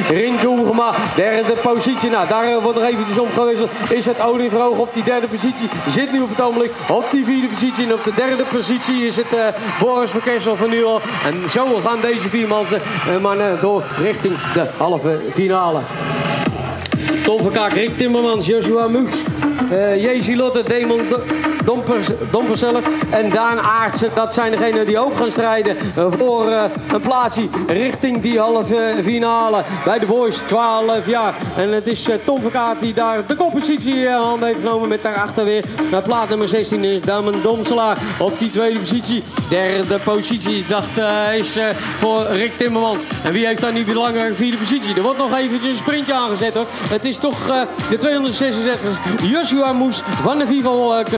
Rinke Oegema, derde positie. Nou, daar wordt er eventjes omgewisseld. Is het Oliver op die derde positie. Zit nu op het ogenblik op die vierde positie. En op de derde positie is het Boris van Kessel van Nuland. En zo gaan deze vier mannen door richting de halve finale. Tom van Kaak, Rick Timmermans, Joshua Moes, Jezi Lotte, Damon Domperzeller en Daan Aartsen. Dat zijn degenen die ook gaan strijden voor een plaatsje richting die halve finale bij de boys 12 jaar. En het is Tom van Kaak die daar de koppositie in handen heeft genomen met daarachter weer naar plaat nummer 16 is Damon Domselaar op die tweede positie. Derde positie is voor Rick Timmermans. En wie heeft dan die belangrijke vierde positie? Er wordt nog eventjes een sprintje aangezet hoor. Het is toch de 266 Joshua Moes van de Vival